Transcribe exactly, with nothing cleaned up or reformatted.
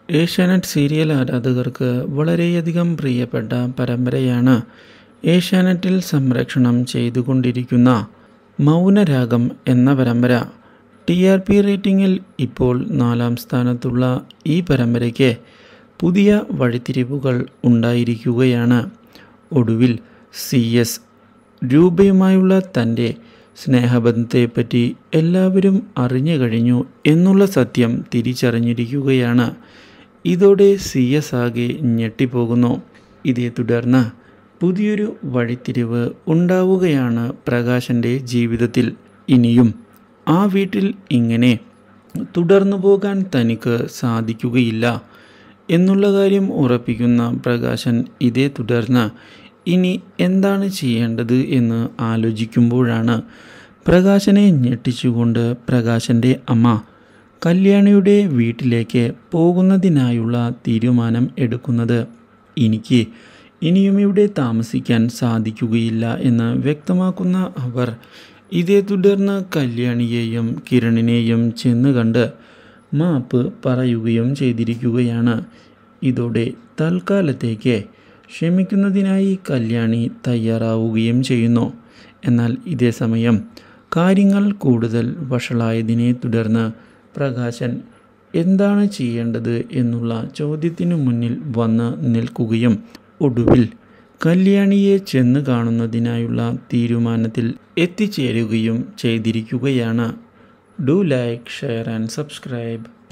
Asianet serial ആരാധകർക്ക് വളരെയധികം പ്രിയപ്പെട്ട പരമ്പരയാണ് ഏഷ്യാനെറ്റിൽ സംപ്രേഷണം ചെയ്തുകൊണ്ടിരിക്കുന്ന മൗനരാഗം എന്ന പരമ്പര. ടി ആർ പി റേറ്റിംഗിൽ ഇപ്പോൾ നാലാം സ്ഥാനത്തുള്ള ഈ പരമ്പരയ്ക്ക് പുതിയ വഴിത്തിരിവുകൾ ഉണ്ടായിരിക്കുകയാണ്. ഒടുവിൽ സി എസ് രൂപയുമായുള്ള തൻ്റെ സ്നേഹബന്ധത്തെപ്പറ്റി എല്ലാവരും അറിഞ്ഞു കഴിഞ്ഞു എന്നുള്ള സത്യം തിരിച്ചറിഞ്ഞിരിക്കുകയാണ്. ഇതോടെ സി എസ് ആകെ ഞെട്ടിപ്പോകുന്നു. ഇതേ തുടർന്ന് പുതിയൊരു വഴിത്തിരിവ് ഉണ്ടാവുകയാണ് പ്രകാശൻ്റെ ജീവിതത്തിൽ. ഇനിയും ആ വീട്ടിൽ ഇങ്ങനെ തുടർന്നു പോകാൻ തനിക്ക് സാധിക്കുകയില്ല എന്നുള്ള കാര്യം ഉറപ്പിക്കുന്ന പ്രകാശൻ ഇതേ തുടർന്ന് ഇനി എന്താണ് ചെയ്യേണ്ടത് എന്ന് ആലോചിക്കുമ്പോഴാണ് പ്രകാശനെ ഞെട്ടിച്ചുകൊണ്ട് പ്രകാശൻ്റെ അമ്മ കല്യാണിയുടെ വീട്ടിലേക്ക് പോകുന്നതിനായുള്ള തീരുമാനം എടുക്കുന്നത്. എനിക്ക് ഇനിയും ഇവിടെ താമസിക്കാൻ സാധിക്കുകയില്ല എന്ന് വ്യക്തമാക്കുന്ന അവർ ഇതേ തുടർന്ന് കല്യാണിയെയും കിരണിനെയും ചെന്ന് കണ്ട് മാപ്പ് പറയുകയും ചെയ്തിരിക്കുകയാണ്. ഇതോടെ തൽക്കാലത്തേക്ക് ക്ഷമിക്കുന്നതിനായി കല്യാണി തയ്യാറാവുകയും ചെയ്യുന്നു. എന്നാൽ ഇതേ സമയം കാര്യങ്ങൾ കൂടുതൽ വഷളായതിനെ തുടർന്ന് പ്രകാശൻ എന്താണ് ചെയ്യേണ്ടത് എന്നുള്ള ചോദ്യത്തിനു മുന്നിൽ വന്ന് നിൽക്കുകയും ഒടുവിൽ കല്യാണിയെ ചെന്ന് കാണുന്നതിനായുള്ള തീരുമാനത്തിൽ എത്തിച്ചേരുകയും ചെയ്തിരിക്കുകയാണ്. Do like, share and subscribe.